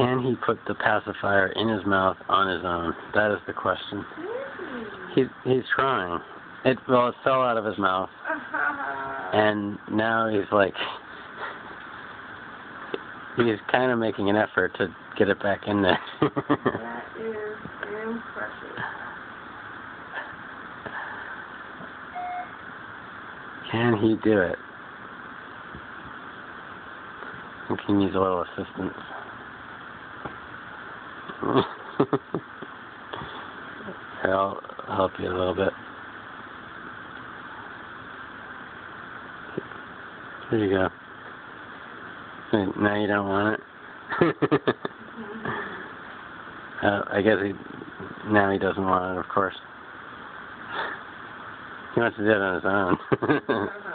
Can he put the pacifier in his mouth on his own? That is the question. He's trying. It fell out of his mouth, and now he's kind of making an effort to get it back in there. That is impressive. Can he do it? I can use a little assistance. Here, I'll help you a little bit. There you go. Now you don't want it? I guess now he doesn't want it, of course. He wants to do it on his own.